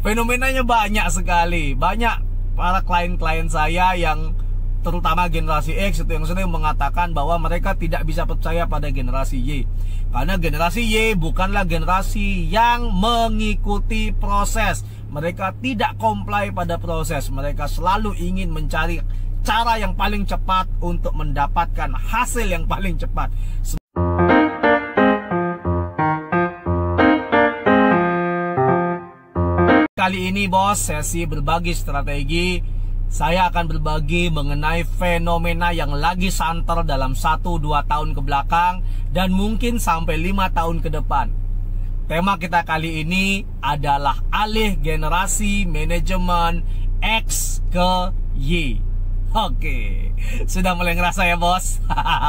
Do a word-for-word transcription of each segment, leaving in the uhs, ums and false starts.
Fenomenanya banyak sekali. Banyak para klien-klien saya yang terutama generasi X itu yang sering mengatakan bahwa mereka tidak bisa percaya pada generasi Y. Karena generasi Y bukanlah generasi yang mengikuti proses. Mereka tidak comply pada proses. Mereka selalu ingin mencari cara yang paling cepat untuk mendapatkan hasil yang paling cepat. Kali ini bos, sesi berbagi strategi, saya akan berbagi mengenai fenomena yang lagi santer dalam satu dua tahun ke belakang dan mungkin sampai lima tahun ke depan. Tema kita kali ini adalah alih generasi manajemen X ke Y. Oke, sudah mulai ngerasa ya bos?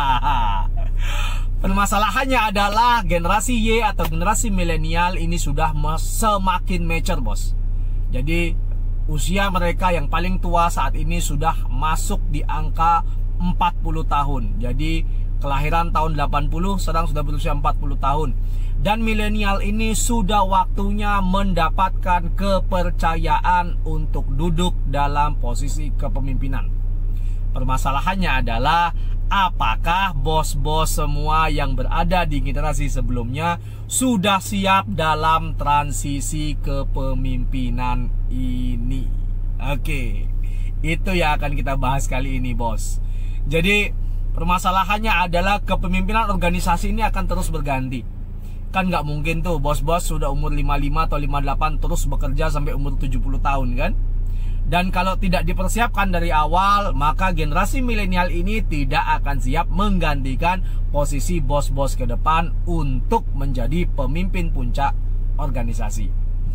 Permasalahannya adalah generasi Y atau generasi milenial ini sudah semakin mature bos. Jadi usia mereka yang paling tua saat ini sudah masuk di angka empat puluh tahun. Jadi kelahiran tahun delapan puluh sedang sudah berusia empat puluh tahun. Dan milenial ini sudah waktunya mendapatkan kepercayaan untuk duduk dalam posisi kepemimpinan. Permasalahannya adalah apakah bos-bos semua yang berada di generasi sebelumnya sudah siap dalam transisi kepemimpinan ini? Oke, itu yang akan kita bahas kali ini bos. Jadi permasalahannya adalah kepemimpinan organisasi ini akan terus berganti. Kan nggak mungkin tuh bos-bos sudah umur lima puluh lima atau lima puluh delapan terus bekerja sampai umur tujuh puluh tahun kan? Dan kalau tidak dipersiapkan dari awal, maka generasi milenial ini tidak akan siap menggantikan posisi bos-bos ke depan untuk menjadi pemimpin puncak organisasi.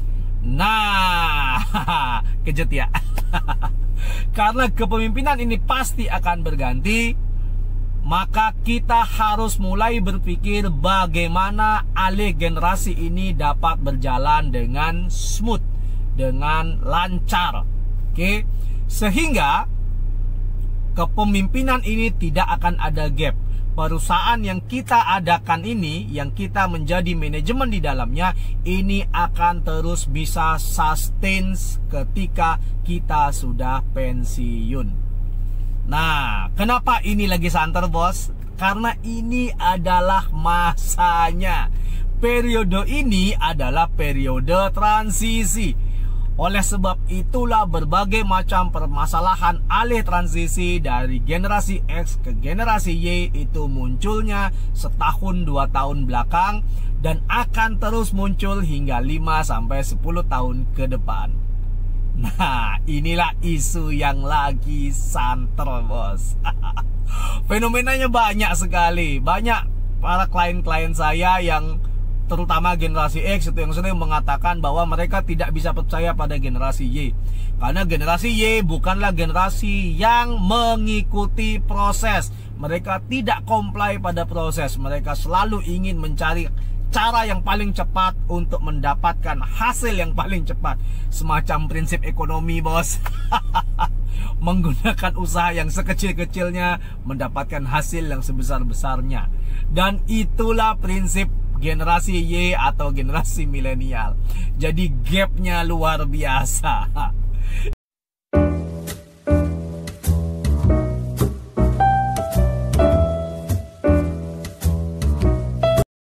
Nah, kejut ya. Karena kepemimpinan ini pasti akan berganti, maka kita harus mulai berpikir bagaimana alih generasi ini dapat berjalan dengan smooth, dengan lancar. Oke, sehingga kepemimpinan ini tidak akan ada gap. Perusahaan yang kita adakan ini, yang kita menjadi manajemen di dalamnya, ini akan terus bisa sustain ketika kita sudah pensiun. Nah, kenapa ini lagi santer bos? Karena ini adalah masanya. Periode ini adalah periode transisi. Oleh sebab itulah berbagai macam permasalahan alih transisi dari generasi X ke generasi Y itu munculnya setahun dua tahun belakang dan akan terus muncul hingga lima sampai sepuluh tahun ke depan. Nah, inilah isu yang lagi santer bos. Fenomenanya banyak sekali. Banyak para klien-klien saya yang terutama generasi X itu yang sering mengatakan bahwa mereka tidak bisa percaya pada generasi Y. Karena generasi Y bukanlah generasi yang mengikuti proses. Mereka tidak comply pada proses. Mereka selalu ingin mencari cara yang paling cepat untuk mendapatkan hasil yang paling cepat. Semacam prinsip ekonomi bos. Menggunakan usaha yang sekecil-kecilnya mendapatkan hasil yang sebesar-besarnya. Dan itulah prinsip generasi Y atau generasi milenial. Jadi gapnya luar biasa.